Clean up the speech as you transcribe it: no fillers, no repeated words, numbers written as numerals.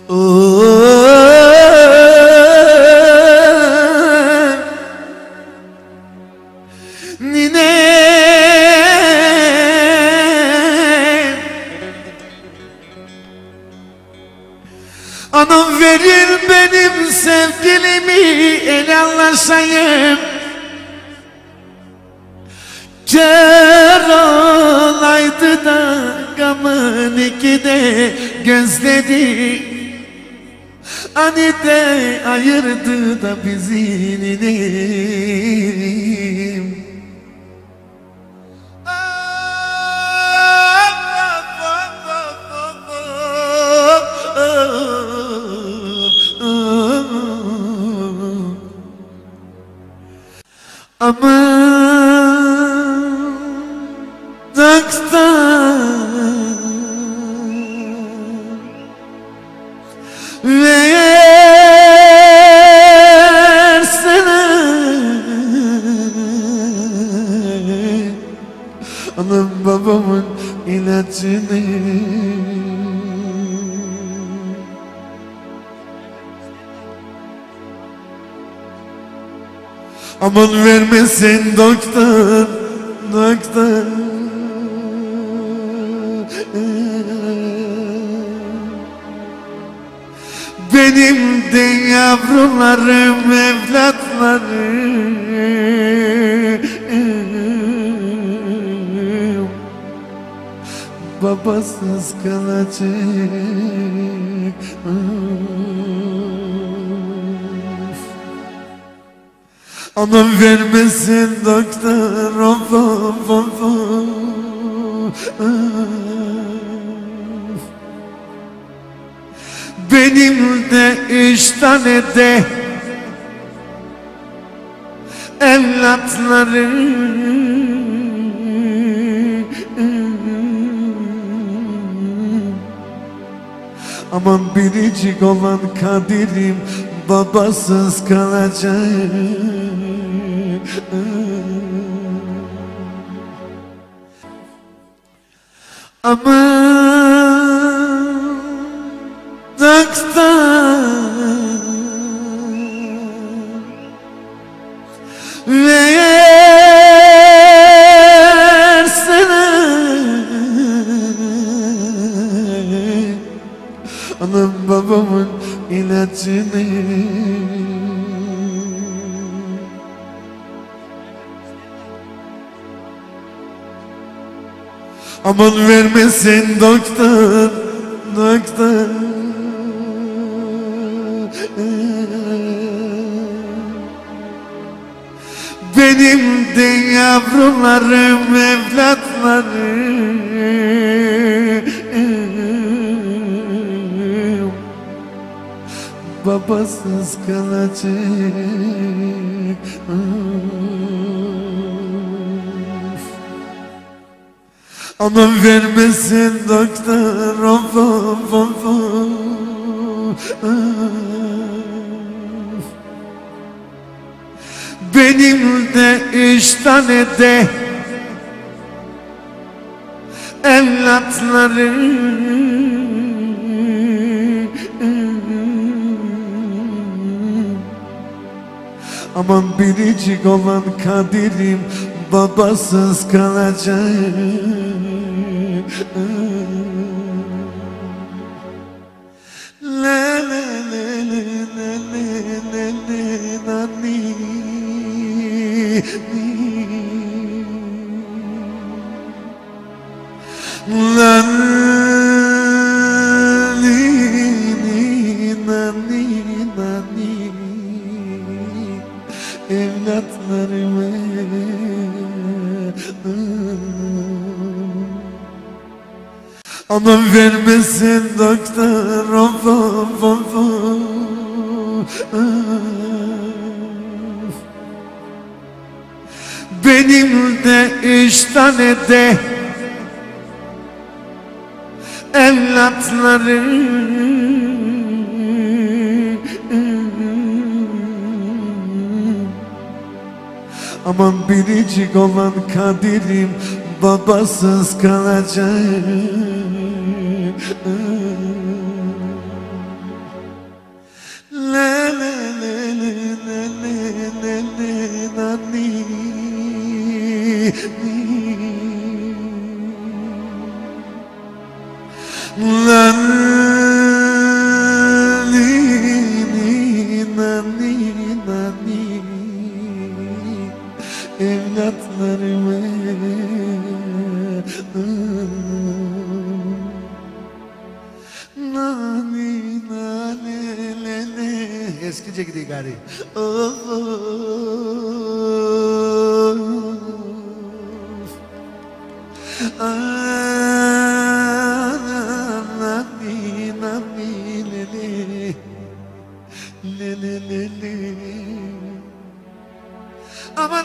Anam verir benim sevgilimi el anlaşayım. Kör olaydı da gamın ikide gözleri, hani de ayırdı da bizi ninim. Aman daktan versene anam babamın ilacını. Aman vermesin doktor, doktor. Benim de yavrularım, evlatlarım babasız kalacak. Anam vermesin doktor, of of of of. Benim de 3 tane de evlatlarım. Aman biricik olan Kadir'im babasız kalacak. Aman doktor versene anam babamın ilacını. Aman vermesin doktor, doktor. Benim de yavrularım, evlatlarım babasız kalacak. Anam vermesin doktor, of of of of. Benim de 3 tane de evlatlarım. Aman biricik olan Kadir'im babasız kalacak. La la la la la la la la ni la ni na ni na ni evlatlarıma. Anam vermesin doktor, of of of of. Benim de 3 tane de evlatlarım. Aman biricik olan Kadir'im babasız kalacak. nani evlatlarıma nani nani lele eskice gidiyor gari nani nani lele lele lele ama